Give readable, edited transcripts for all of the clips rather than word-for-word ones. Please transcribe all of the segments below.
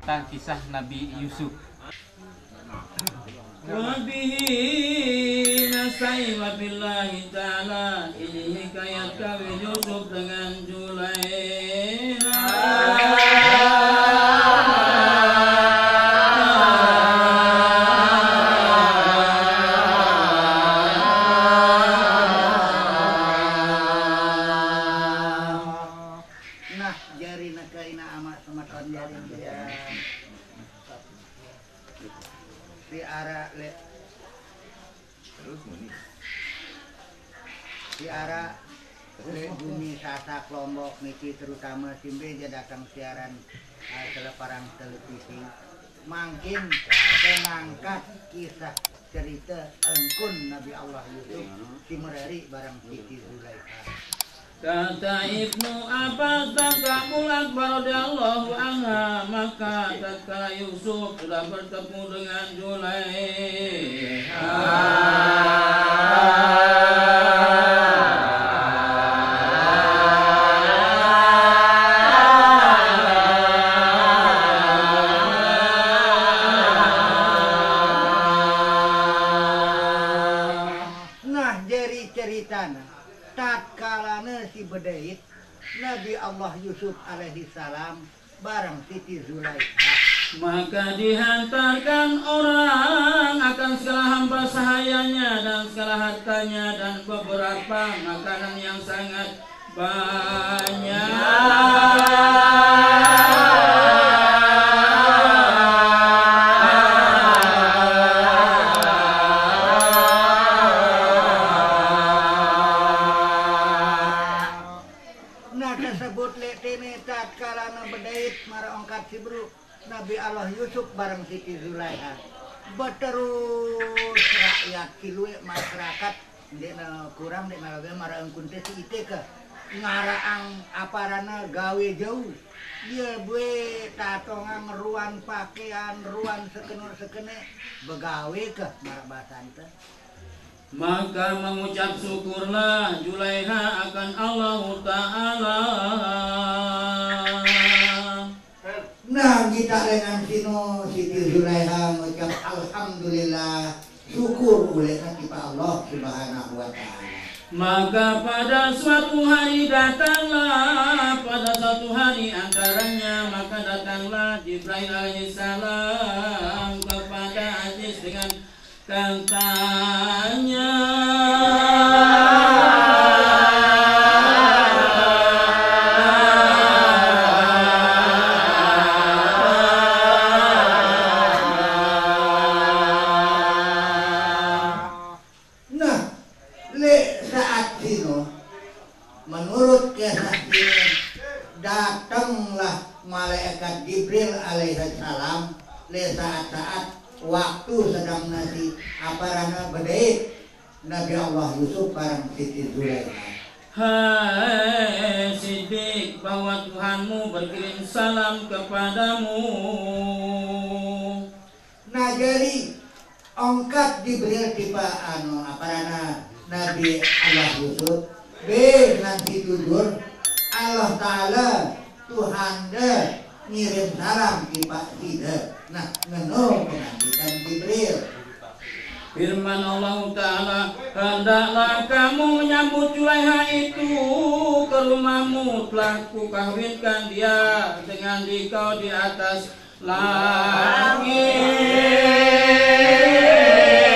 tentang kisah Nabi Yusuf. Wabihi nasai wabillahi ta'ala. Ini hikayat kawin Yusuf dengan Zulaiha. Nah, jari naka ina amat sematan jari dia. Di arah le terus muni di arah le bumi sasak Lombok niki terutama simbe jadakan siaran teleparang televisi mangkin mengangkat kisah cerita engkun Nabi Allah Yusuf Simerari barang Siti Zulaiha. Kata Ibnu Abbas takabulat radhiyallahu anha, maka tatkala Yusuf sudah bertemu dengan Zulaiha, nah jadi ceritana tatkalana si bedait Nabi Allah Yusuf alaihi salam bareng Siti Zulaiha, maka dihantarkan orang akan segala hamba sahayanya dan segala hartanya dan beberapa makanan yang sangat Nabi Allah Yusuf bareng Siti Zulaiha berterus rakyat kilue masyarakat dina kurang dina lagi mara engkun teh si ite ke ngaraang aparana gawe jauh dia bue tatongang ruan pakaian ruan sekene begawe ke mara basan teh. Maka mengucap syukurlah Zulaiha akan Allah Ta'ala. Nah kita dengan sino Siti Zulaiha mengucap alhamdulillah syukur oleh kita Allah Subhanahu wa Ta'ala. Maka pada suatu hari datanglah, pada suatu hari antaranya maka datanglah Jibril alaihissalam kepada Aziz dengan katanya, menurut kesaksian datanglah malaikat Jibril alaihissalam le saat-saat waktu sedang nasi aparana bedait Nabi Allah Yusuf bareng Siti Zulaiha. Hai Siddiq, bahwa Tuhanmu berkirim salam kepadamu. Nah jadi ongkat Jibril tiba aparana Nabi Allah Yusuf nanti jujur Allah Ta'ala Tuhan deh ngirim salam di Pak Sida. Nah ngeno pengantikan Jibril. Firman Allah Ta'ala, hendaklah kamu menyambut Zulaiha itu ke rumahmu, telah kukawinkan dia dengan dikau di atas langit.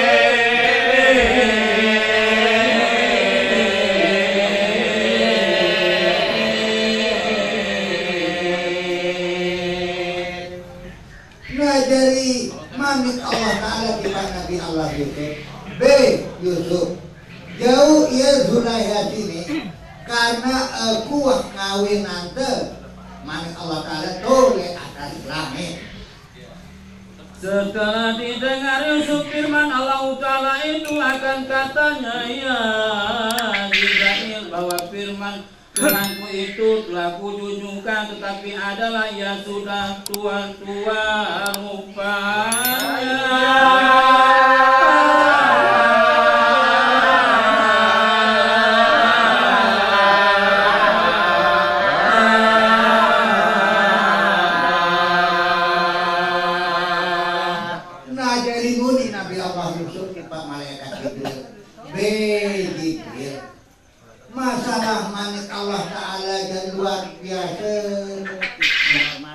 Dari mamit Allah Ta'ala di Nabi Allah Yusuf Yusuf jauh ia Zulaiha sini karena aku kawin nanti mamit Allah Ta'ala toleh atas langit. Setelah didengar Yusuf firman Allah Ta'ala itu akan katanya, ya Jibril, bahwa firman Tuhanku itu telah kujunjungkan, tetapi adalah ya sudah tua-tua rupanya.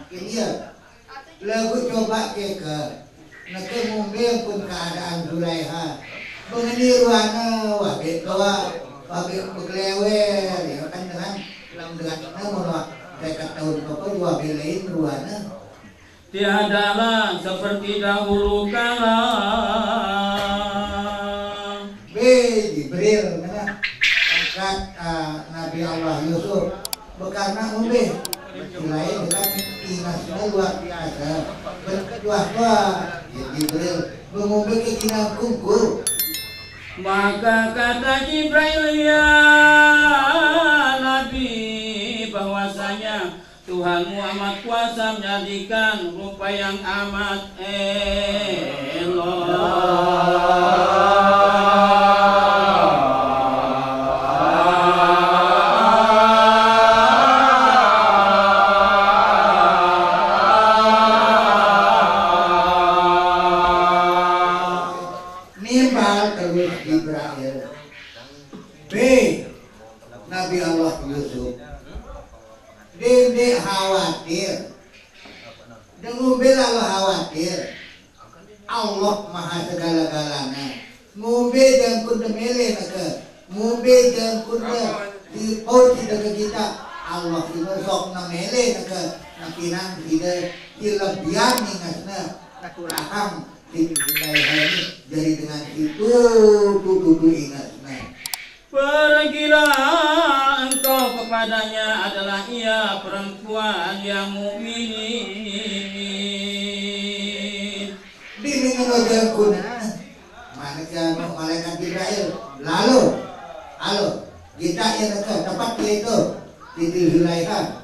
ini ya lagu coba ke nak ngombe pun keadaan Zulaiha mengenai ruana wabe beglewer ya kan dengan menolak mereka tahun apa dua belain ruana tiadalah seperti dahulu kala Jibril mana angkat Nabi Allah Yusuf bekarna ngombe lain dengan ingatnya luar biasa berkedua Jibril mengombe ke kinang kungkur maka kata Jibril ya Nabi bahwasanya Tuhanmu amat kuasa menjadikan rupa yang amat nimbal terus Jibril Nabi Allah Yusuf Dede khawatir ngombe lalu khawatir Allah maha segala-galanya ngombe dan kun demele nake ngombe dan kun di pau tidak kita Allah itu sok namele nake nakinang tidak dilebihan ingatnya nakuraham di wilayah ini jadi dengan itu tuh ingatnya pergilah engkau kepadanya adalah ia perempuan yang mukmin. Di mengenai kuna manusia malaikat Jibril lalu kita yang tempat itu di Zulaiha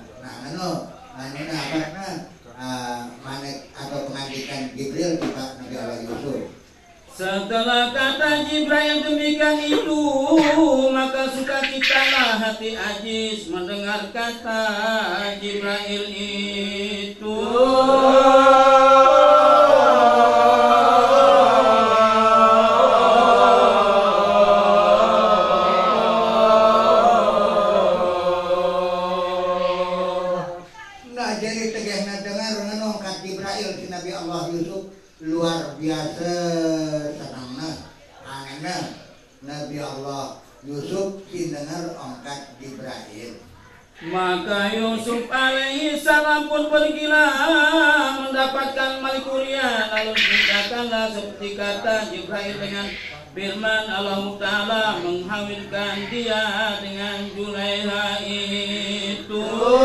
manek atau pengantikan Jibril kita Nabi Allah Yusuf. Setelah kata Jibril demikian itu, maka sukacitalah hati Ajis mendengar kata Jibril itu. Nah jadi tegehna dengar nongkat Jibril si Nabi Allah Yusuf luar biasa senangna anana Nabi Allah Yusuf dengar angkat Jibril maka Yusuf alaihi salam pun pergilah mendapatkan Malikuria lalu tindakanlah seperti kata Jibril dengan firman Allah Ta'ala menghawinkan dia dengan Zulaiha itu.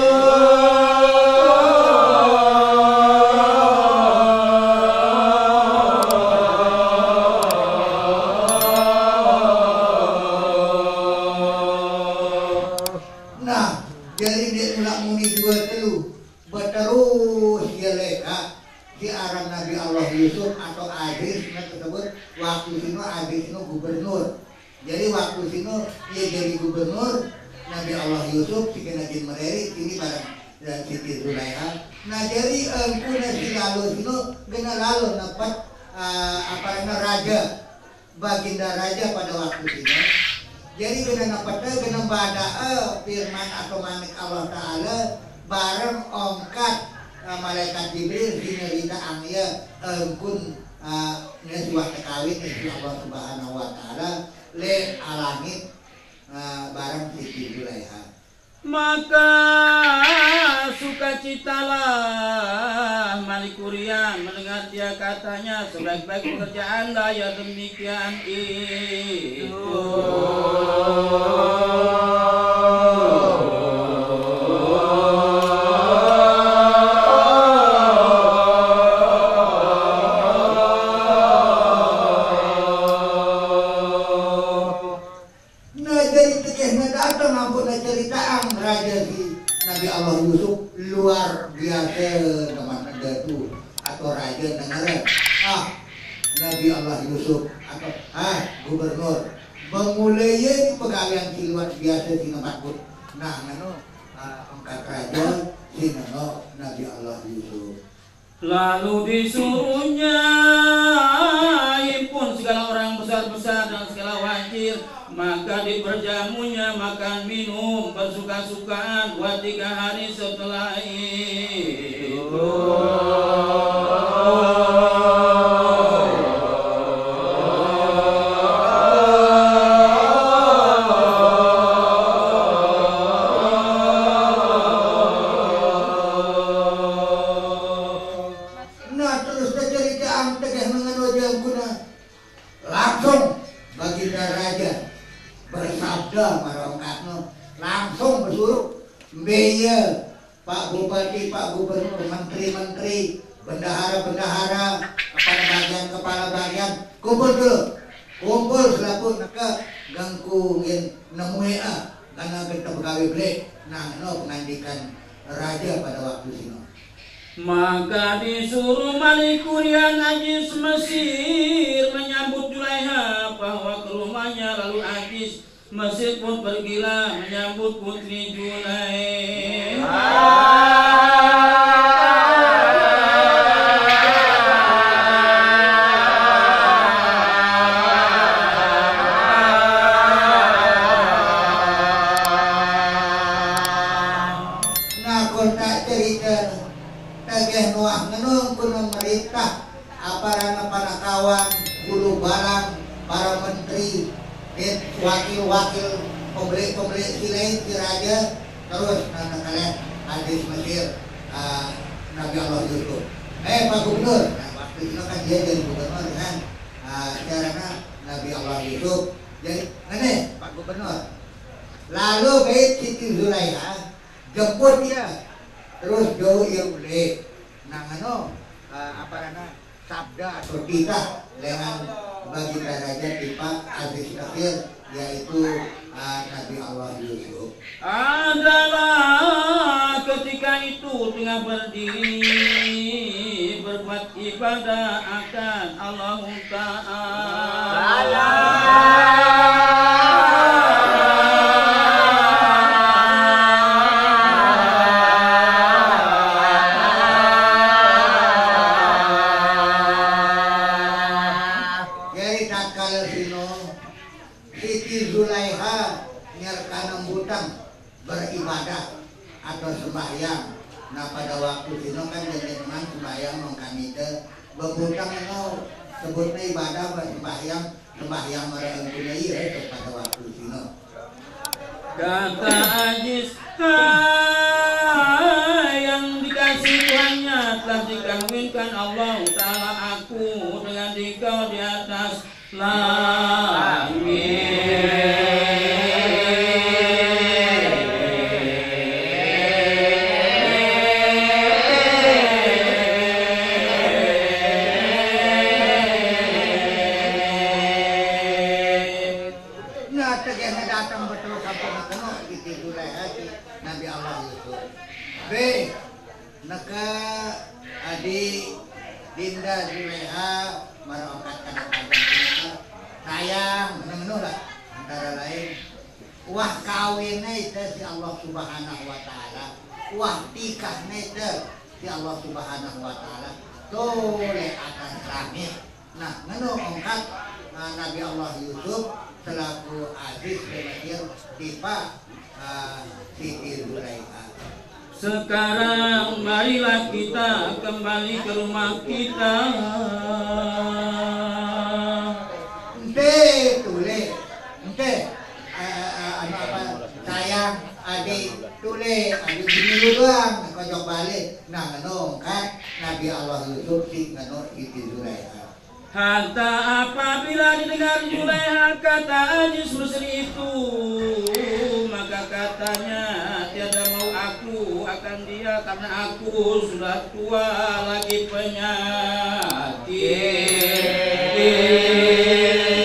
Yusuf atau Adris tersebut waktu sino Adris sino gubernur. Jadi waktu sino dia jadi gubernur Nabi Allah Yusuf si kenajin mereri ini barang dan Siti Zulaiha. Nah jadi kuna si lalu sino kena lalu dapat raja baginda raja pada waktu sino. Jadi kena dapat kena bada firman atau manik Allah Taala bareng ongkat malaikat Jibril dinerita angya engkun sebuah kawin dari Allah Subhanahu wa taala le alangit barang Siti Zulaiha. Maka sukacitalah Malikurian mendengar dia katanya sebaik-baik pekerjaan lah ya demikian itu. Nabi Allah Yusuf luar biasa teman datu atau raja negara. Nabi Allah Yusuf atau gubernur memulai pegawai si luar biasa si namakut. Nah angkat raja si Nabi Allah Yusuf. Lalu disuruhnya himpun segala orang besar-besar dan segala wajir, maka diperjamunya makan minum bersuka-sukaan buat 3 hari setelah itu. bupati, Pak Gubernur, menteri-menteri, bendahara-bendahara, kepala bagian, kumpul dulu, kumpul selaku neka gangku nemu karena kita pegawai beli, nah no pengandikan raja pada waktu sini. Maka disuruh Malik Kurian Ajis Mesir menyambut Julaiha bahwa ke rumahnya, lalu Ajis Mesir pun pergilah menyambut putri Julaiha. Wakil pembeli silai si raja terus kalian Ajis Mesir Nabi Allah Yusuf. Pak Gubernur, nah waktu itu kan dia jadi gubernur kan, caranya Nabi Allah Yusuf jadi Pak Gubernur. Lalu baik Siti Zulaiha jemput dia, terus jauh ia boleh, sabda atau titah dengan bagi raja tipe Ajis Mesir, yaitu Nabi Allah Yusuf adalah ketika itu tengah berdiri berbuat ibadah akan Allah Ta'ala. Beribadah atau sembahyang. Nah pada waktu itu kan memang sembahyang mengkanite bebutang no sebutnya ibadah sembahyang mereka punya pada waktu itu. Kata Ajis, yang dikasih Tuhannya telah dikawinkan Allah Ta'ala aku dengan dikau di atas langit. Nabi Allah Yusuf. B. Naka Adi Dinda Zulaiha merangkatkan kajian sayang menurut antara lain wah kawinnya itu si Allah Subhanahu Wa Taala, wah tikahnya itu si Allah Subhanahu Wa Taala tole akan langit. Nah menurut angkat Nabi Allah Yusuf selaku Aziz Mesir tipe Siti Zulaiha. Sekarang marilah kita kembali ke rumah kita. Sayang adik tule adik dulu doang kau balik. Nah kan Nabi Allah Yusuf si Siti Zulaiha. Hatta apabila didengar Zulaiha kata Ajis Mesir itu, maka katanya tiada mau aku akan dia karena aku sudah tua lagi penyakit.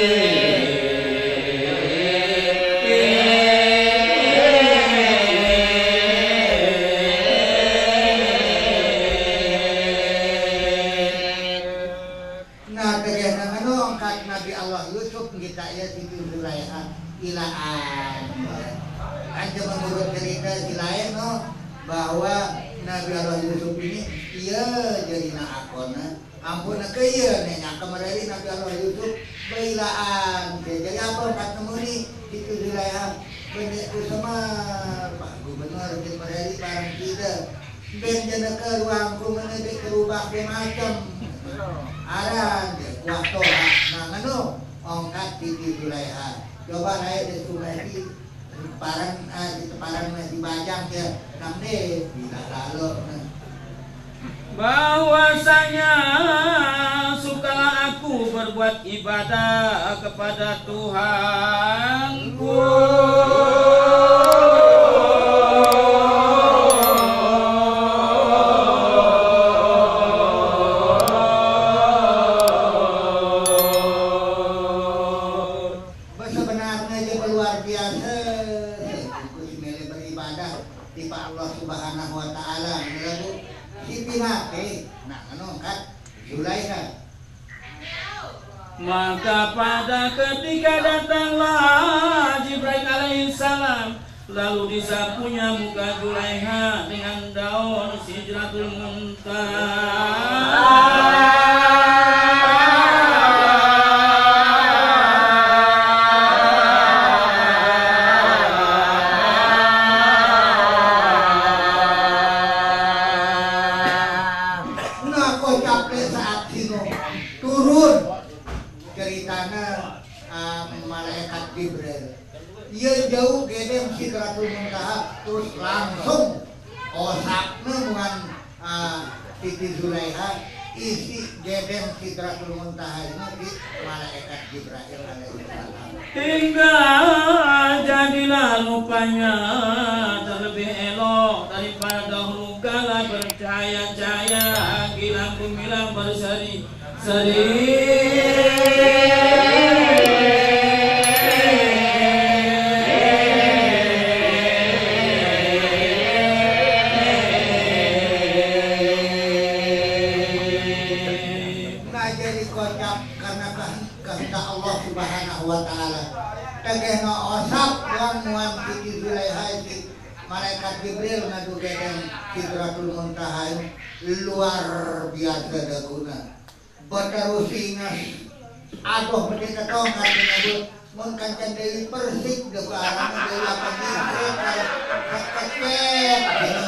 Menurut cerita si lain bahwa Nabi Allah Yusuf ini ia jadi akona ampun ke iya nenya kemarin Nabi Allah Yusuf bailaan jadi apa kata muni itu Zulaiha benek sama Pak Gubernur kemarin barang kita ben jana ke ruangku menedek kerubah ke macam aran kuah toha nah nganu ongkat Siti Zulaiha coba naik di Sumedi Parang di Bajang ya namanya tidak lalu bahwasanya sukalah aku berbuat ibadah kepada Tuhanku. Fatimah nah kan Zulaiha. Maka pada ketika datanglah Jibril alaihissalam, lalu disapunya muka Zulaiha dengan daun Sidratul Muntaha. Jauh gedem Sidratul Muntaha terus langsung osakna dengan Siti Zulaiha isi gedem Sidratul Muntaha ini di malaikat Jibril alaihissalam. Hingga jadilah rupanya terlebih elok daripada dahulu kala bercahaya-cahaya gilang gemilang berseri-seri. Tegena osap dan muan Siti Zulaiha si malaikat Jibril ngadu gedeng Sidratul Muntaha luar biasa daguna. Batarusinga aduh mesti ketong katanya bu mun kancan deui persik deuk arana deui apa distrik sakecet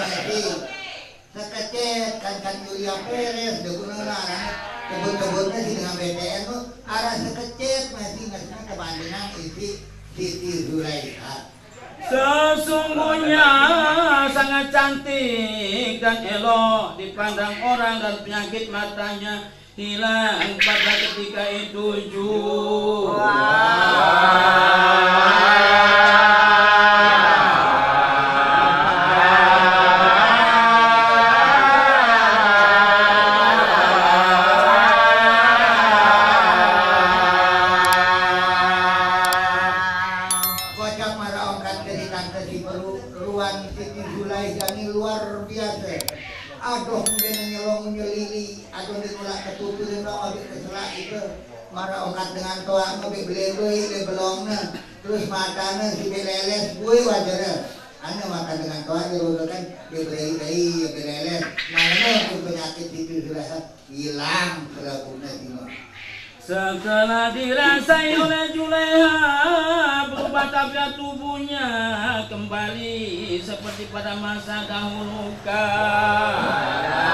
sakecet kancan Julia Perez daguna arana kebut-kebutnya sih dengan BTN tuh arah sekecet masih ngasihnya kebandingan isi Siti Zulaiha. Sesungguhnya sangat cantik dan elok dipandang orang dan penyakit matanya hilang pada ketika itu juga. Dengan toa ngopi beleboi lebelongna terus matana si beleles gue wajarnya ane makan dengan toa dirudukan dibelei beleles mana tuh penyakit Siti Zulaiha hilang selakunya sino. Setelah dirasai oleh Zulaiha berubah tabiat tubuhnya kembali seperti pada masa dahulu kala.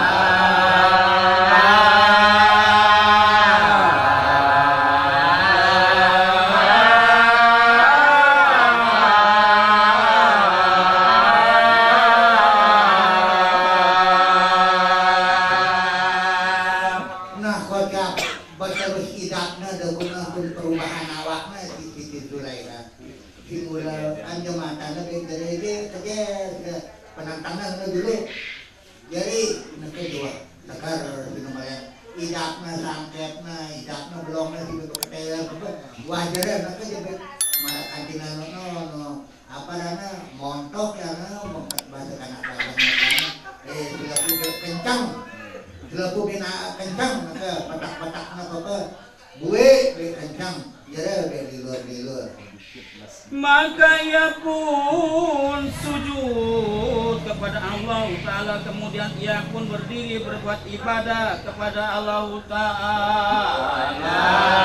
Maka ia pun sujud kepada Allah Ta'ala. Kemudian ia pun berdiri berbuat ibadah kepada Allah Ta'ala.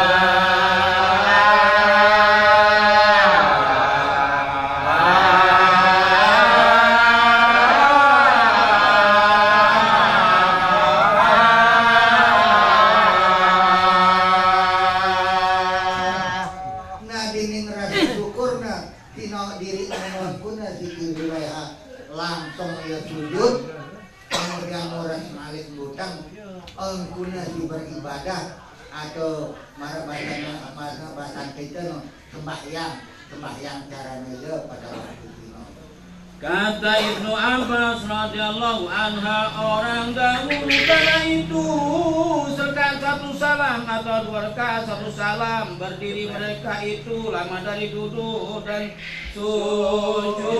sembahyang caranya dia pada waktu itu. Kata Ibnu Abbas radhiyallahu anha, orang dahulu kala itu serkat satu salam atau dua rakaat satu salam, berdiri mereka itu lama dari duduk dan sujud.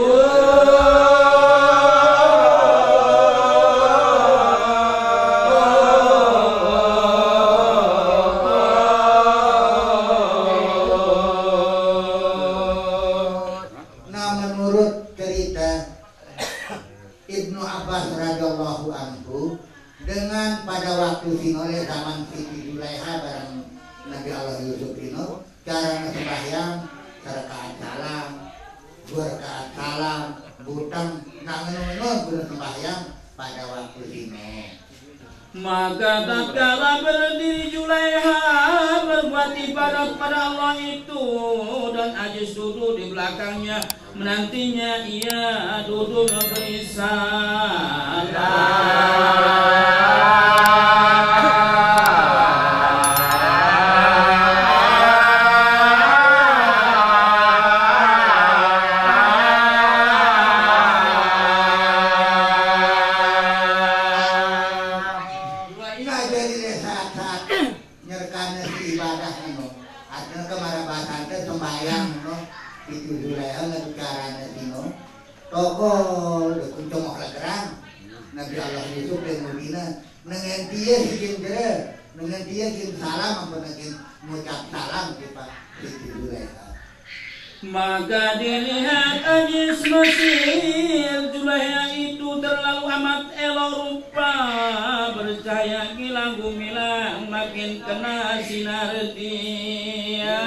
dengan pada waktu sinole zaman Siti Zulaiha bareng Nabi Allah Yusuf Dino cara sembahyang rakaat salam 2 rakaat salam butang nangen guna sembahyang pada waktu Sino. Maka tatkala berdiri Zulaiha berbuat ibadah pada Allah itu dan Ajis duduk di belakangnya menantinya ia duduk memberi salam. Maka dilihat Ajis Mesir Zulaiha itu terlalu amat elok rupa bercahaya kilang gumilang makin kena sinar dia.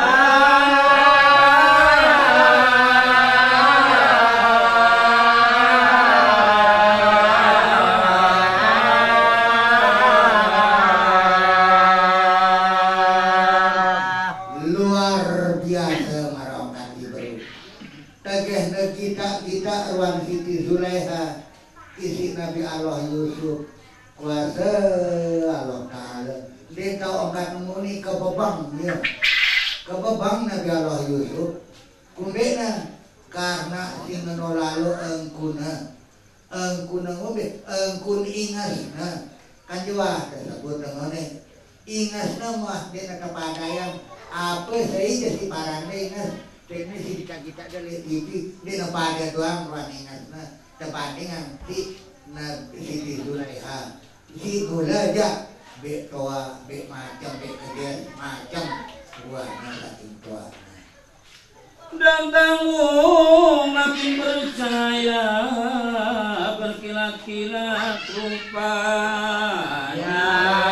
Nabi Allah Yusuf kuasa Allah Ta'ala dia tahu angkat muni ke bebang Nabi Allah Yusuf kumbena karena si menolalu engkuna ngombe engkun ingasna kan jua tersebut dengan ingasna mah dia kepada yang apa saja si parane ingas ini si kita dari TV dia pada doang ruang ingasna terbandingan si Siti Zulaiha si gula aja be toa be macam be kejadian macam buahnya saking tua dan tanggung makin percaya berkilat-kilat rupanya.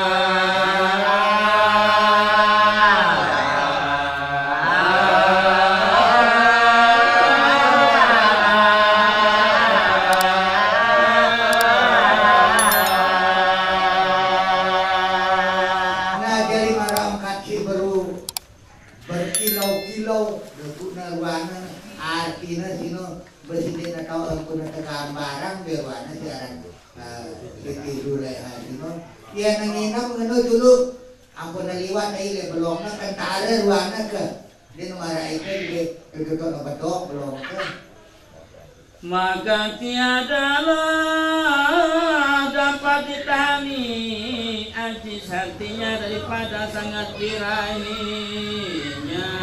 Ya nanginam ngeno dulu ampun liwat ai belum kan tare ruana ke dia nomara itu dia duduk bedok belum ke maka tiadalah dapat ditahani Ajis hatinya daripada sangat birahinya.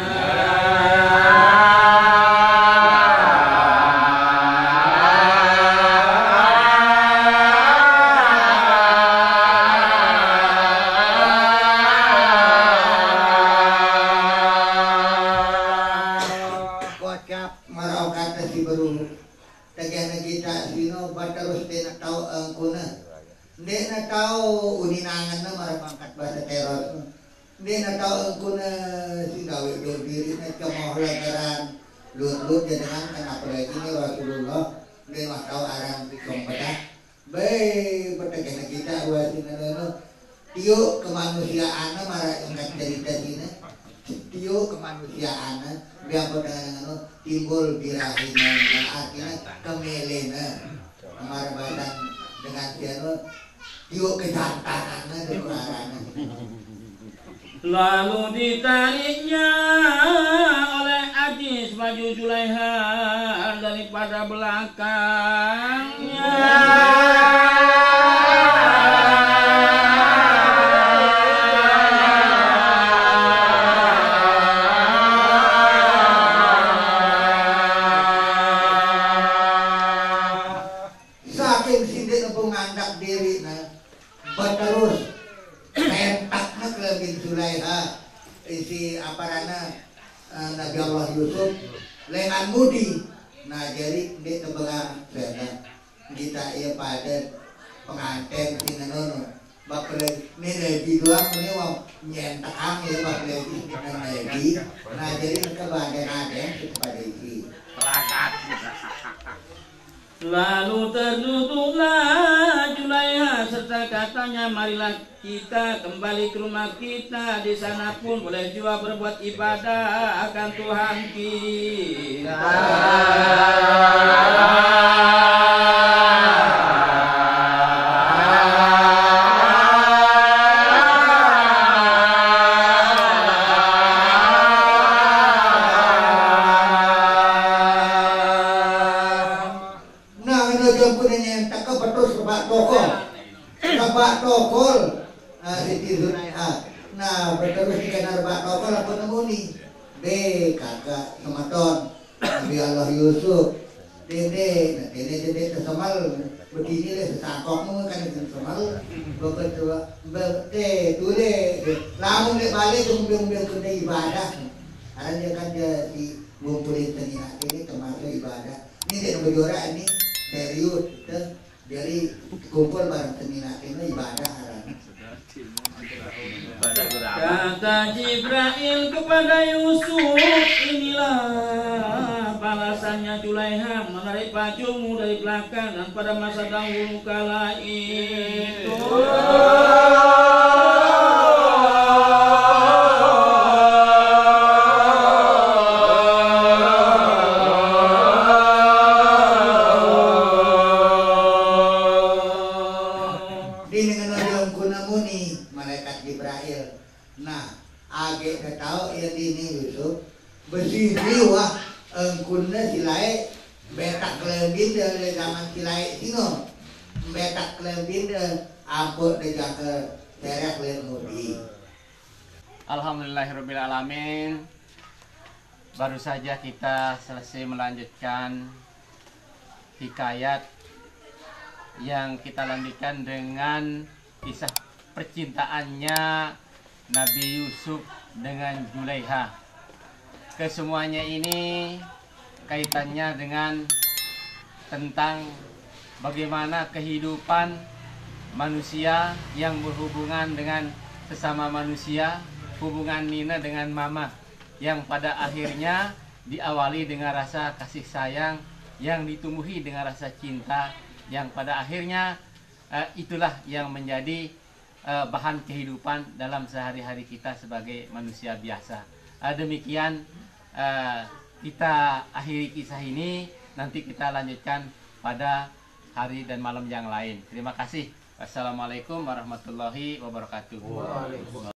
Lut jangan kenapa lagi ini Rasulullah dia mah tahu arang pikong pedah baik bertekan kita wasinana tiuk kemanusiaan marah angkat cerita sini tiuk kemanusiaan biar dengan timbul birahinya artinya kemelena marah badan dengan siapa tiuk kejantanan dengan lalu ditariknya oleh Ajis maju Zulaiha daripada belakangnya. Saking sindik pengandak diri berterus pentaknya kelebih Zulaiha isi aparana Nabi Allah Yusuf lengan mudi nah jadi di tebelang sana kita ia pada pengantin sinanono bakal ini lagi doang ini mau nyentak angin bakal lagi nah jadi kebahagiaan kepada ini Rakat. Lalu terduduklah Julaiha serta katanya, marilah kita kembali ke rumah kita. Di sana pun boleh juga berbuat ibadah akan Tuhan kita. Rebak tokol, Siti Zulaiha. Nah, berterus dikena rebak tokol apa nemu nih? Kakak sematon, Nabi Allah Yusuf, dede tersemal, begini lah sesangkokmu kan tersemal, tule, lamun dek balik umbiang kena ibadah, karena dia kan di ngumpulin tenina ini termasuk ibadah. Ini dia berjuara ini serius, jadi kumpul bareng tenina ini ibadah. Kata Jibril kepada Yusuf, inilah balasannya Julaiha menarik bajumu dari belakang dan pada masa dahulu kala itu. Alhamdulillahirrabbilalamin. Baru saja kita selesai melanjutkan hikayat yang kita lanjutkan dengan kisah percintaannya Nabi Yusuf dengan Julaiha. Kesemuanya ini kaitannya dengan tentang bagaimana kehidupan manusia yang berhubungan dengan sesama manusia, hubungan Nina dengan Mama yang pada akhirnya diawali dengan rasa kasih sayang, yang ditumbuhi dengan rasa cinta, yang pada akhirnya itulah yang menjadi bahan kehidupan dalam sehari-hari kita sebagai manusia biasa. Demikian kita akhiri kisah ini, nanti kita lanjutkan pada hari dan malam yang lain. Terima kasih. Wassalamualaikum warahmatullahi wabarakatuh.